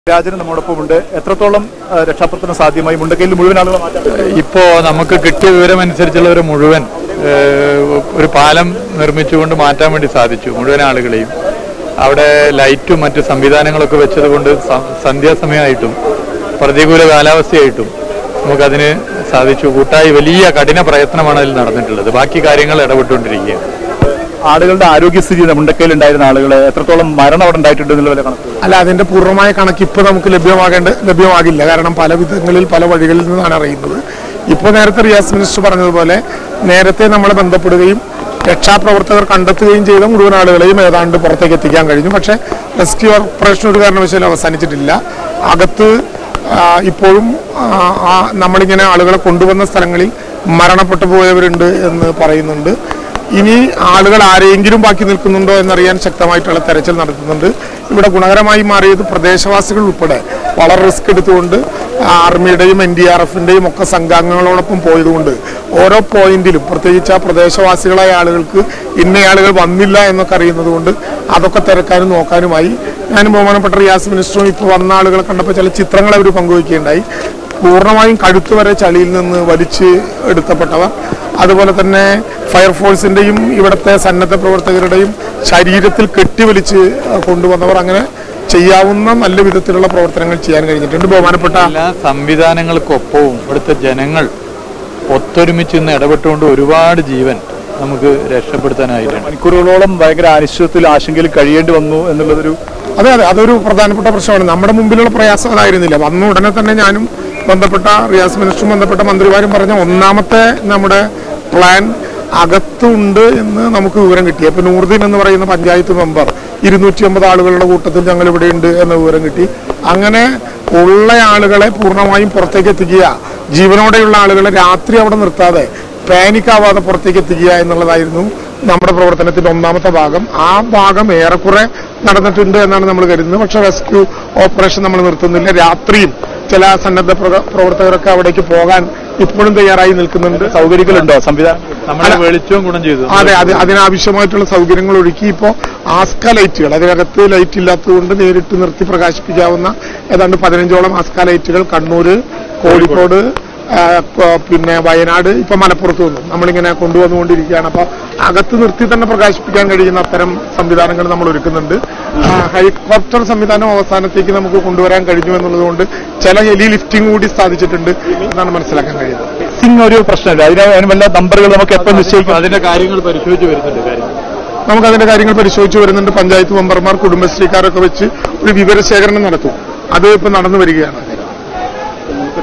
രാജന് നമ്മോടൊപ്പമുണ്ട്. എത്രത്തോളം രക്ഷാപ്രവർത്തനം സാധ്യമായി? മുണ്ടക്കയിൽ മുഴുവൻ ആളുകൾ മാറ്റാൻ ഇപ്പോൾ നമുക്ക് കിട്ടിയ വിവരമനുസരിച്ചുള്ളവർ മുഴുവൻ ഒരു പാലം നിർമ്മിച്ചുകൊണ്ട് മാറ്റാൻ വേണ്ടി സാധിച്ചു. മുഴുവൻ ആളുകളെയും അവിടെ ലൈറ്റും മറ്റു സംവിധാനങ്ങളൊക്കെ വെച്ചതുകൊണ്ട് സന്ധ്യാസമയമായിട്ടും പ്രതികൂല കാലാവസ്ഥയായിട്ടും നമുക്കതിന് സാധിച്ചു. കൂട്ടായി വലിയ കഠിന പ്രയത്നമാണ് അതിൽ നടന്നിട്ടുള്ളത്. ബാക്കി കാര്യങ്ങൾ ഇടപെട്ടുകൊണ്ടിരിക്കുകയാണ്. ആളുകളുടെ ആരോഗ്യസ്ഥിതി മുണ്ടക്കയിൽ ഉണ്ടായിരുന്ന ആളുകളെ എത്രത്തോളം മരണം അവിടെ ഉണ്ടായിട്ടുണ്ട് എന്നുള്ള കണക്ക് അല്ല, അതിന്റെ പൂർണ്ണമായ കണക്ക് ഇപ്പോൾ നമുക്ക് ലഭ്യമാകില്ല. കാരണം പല വിധങ്ങളിൽ പല വഴികളിൽ നിന്നാണ് അറിയുന്നത്. ഇപ്പോൾ നേരത്തെ റിയാസ് മിനിസ്റ്റർ പറഞ്ഞതുപോലെ നേരത്തെ നമ്മളെ ബന്ധപ്പെടുകയും രക്ഷാപ്രവർത്തകർ കണ്ടെത്തുകയും ചെയ്ത മുഴുവൻ ആളുകളെയും ഏതാണ്ട് പുറത്തേക്ക് എത്തിക്കാൻ കഴിഞ്ഞു. പക്ഷേ റെസ്ക്യൂ ഓപ്പറേഷൻ ഒരു കാരണവശാലും അവസാനിച്ചിട്ടില്ല. അകത്ത് ഇപ്പോഴും നമ്മളിങ്ങനെ ആളുകളെ കൊണ്ടുവന്ന സ്ഥലങ്ങളിൽ മരണപ്പെട്ടു പോയവരുണ്ട് എന്ന് പറയുന്നുണ്ട്. ഇനി ആളുകൾ ആരെങ്കിലും ബാക്കി നിൽക്കുന്നുണ്ടോ എന്നറിയാൻ ശക്തമായിട്ടുള്ള തെരച്ചിൽ നടത്തുന്നുണ്ട്. ഇവിടെ ഗുണകരമായി മാറിയത് പ്രദേശവാസികൾ ഉൾപ്പെടെ വളരെ റിസ്ക് എടുത്തുകൊണ്ട് ആർമിയുടെയും NDRFന്റെയും ഒക്കെ സംഘാംഗങ്ങളോടൊപ്പം പോയതുകൊണ്ട് ഓരോ പോയിന്റിലും പ്രത്യേകിച്ച് ആ പ്രദേശവാസികളായ ആളുകൾക്ക് ഇന്നയാളുകൾ വന്നില്ല എന്നൊക്കെ അറിയുന്നത് കൊണ്ട് അതൊക്കെ തിരക്കാനും നോക്കാനുമായി ഞാനും ബഹുമാനപ്പെട്ട റിയാസ് മിനിസ്റ്ററും ഇപ്പോൾ വന്ന ആളുകളെ കണ്ടപ്പോൾ ചില ചിത്രങ്ങൾ അവർ പങ്കുവയ്ക്കുകയുണ്ടായി. പൂർണ്ണമായും കഴുത്ത് വരെ ചളിയിൽ നിന്ന് വലിച്ച് എടുത്തപ്പെട്ടവർ, അതുപോലെ തന്നെ ഫയർഫോഴ്സിന്റെയും ഇവിടുത്തെ സന്നദ്ധ പ്രവർത്തകരുടെയും ശരീരത്തിൽ കെട്ടിവലിച്ച് കൊണ്ടുവന്നവർ, അങ്ങനെ ചെയ്യാവുന്ന നല്ല വിധത്തിലുള്ള പ്രവർത്തനങ്ങൾ ചെയ്യാൻ കഴിഞ്ഞിട്ടുണ്ട്. ബഹുമാനപ്പെട്ട എല്ലാ സംവിധാനങ്ങൾക്കൊപ്പവും ഇവിടുത്തെ ജനങ്ങൾ ഒത്തൊരുമിച്ച് ഇന്ന് ഇടപെട്ടുകൊണ്ട് ഒരുപാട് ജീവൻ നമുക്ക് രക്ഷപ്പെടുത്താനായിട്ടുണ്ട്. മണിക്കൂറുകളോളം ഭയങ്കര അനിശ്ചിതത്തിൽ ആശങ്കയിൽ കഴിയേണ്ടി വന്നു എന്നുള്ളതൊരു അതെ, അതൊരു പ്രധാനപ്പെട്ട പ്രശ്നമാണ്. നമ്മുടെ മുമ്പിലുള്ള പ്രയാസം അതായിരുന്നില്ല. വന്ന ഉടനെ തന്നെ ഞാനും ബന്ധപ്പെട്ട റിയാസ് മിനിസ്റ്ററും ബന്ധപ്പെട്ട മന്ത്രിമാരും പറഞ്ഞ ഒന്നാമത്തെ നമ്മുടെ പ്ലാൻ അകത്തുണ്ട് എന്ന് നമുക്ക് വിവരം കിട്ടി. അപ്പോൾ നൂർദീൻ എന്ന് പറയുന്ന പഞ്ചായത്ത് മെമ്പർ 250 ആളുകളുടെ കൂട്ടത്തിൽ ഞങ്ങൾ ഇവിടെയുണ്ട് എന്ന വിവരം കിട്ടി. അങ്ങനെ ഉള്ള ആളുകളെ പൂർണ്ണമായും പുറത്തേക്ക് എത്തിക്കുക, ജീവനോടെയുള്ള ആളുകളെ രാത്രി അവിടെ നിർത്താതെ പാനിക്കാവാതെ പുറത്തേക്ക് എത്തിക്കുക എന്നുള്ളതായിരുന്നു നമ്മുടെ പ്രവർത്തനത്തിന്റെ ഒന്നാമത്തെ ഭാഗം. ആ ഭാഗം ഏറെക്കുറെ നടന്നിട്ടുണ്ട് എന്നാണ് നമ്മൾ കരുതുന്നത്. പക്ഷെ റെസ്ക്യൂ ഓപ്പറേഷൻ നമ്മൾ നിർത്തുന്നില്ല. രാത്രിയും ചില സന്നദ്ധ പ്രവർത്തകരൊക്കെ അവിടേക്ക് പോകാൻ ഇപ്പോഴും തയ്യാറായി നിൽക്കുന്നുണ്ട്. സൗകര്യങ്ങളുണ്ടോ? സംവിധാനം വെളിച്ചവും ഗുണം ചെയ്തു. അതെ, അതിനാവശ്യമായിട്ടുള്ള സൗകര്യങ്ങൾ ഒരുക്കി. ഇപ്പോൾ ആസ്ക ലൈറ്റുകൾ, അതിനകത്ത് ലൈറ്റ് ഇല്ലാത്തതുകൊണ്ട് നേരിട്ട് നിർത്തി പ്രകാശിപ്പിക്കാവുന്ന ഏതാണ്ട് 15ഓളം ആസ്ക ലൈറ്റുകൾ കണ്ണൂര്, കോഴിക്കോട്, പിന്നെ വയനാട്, ഇപ്പൊ മലപ്പുറത്ത് വന്നു നമ്മളിങ്ങനെ കൊണ്ടുവന്നുകൊണ്ടിരിക്കുകയാണ്. അപ്പൊ അകത്ത് നിർത്തി തന്നെ പ്രകാശിപ്പിക്കാൻ കഴിയുന്ന അത്തരം സംവിധാനങ്ങൾ നമ്മൾ ഒരുക്കുന്നുണ്ട്. ഹെലികോപ്റ്റർ സംവിധാനം അവസാനത്തേക്ക് നമുക്ക് കൊണ്ടുവരാൻ കഴിഞ്ഞു എന്നുള്ളതുകൊണ്ട് ചില ഹെലി ലിഫ്റ്റിംഗ് കൂടി സാധിച്ചിട്ടുണ്ട് എന്നാണ് മനസ്സിലാക്കാൻ കഴിയുന്നത്. ഒരു പ്രശ്നമില്ല. അതിന് വല്ല നമ്പറുകൾ നമുക്ക് എപ്പോൾ നിശ്ചയിക്കും? അതിന്റെ കാര്യങ്ങൾ പരിശോധിച്ച് വരുന്നുണ്ട്. പഞ്ചായത്ത് മെമ്പർമാർ, കുടുംബശ്രീക്കാരൊക്കെ വെച്ച് ഒരു വിവരശേഖരണം നടത്തും. അത് ഇപ്പൊ നടന്നു വരികയാണ്.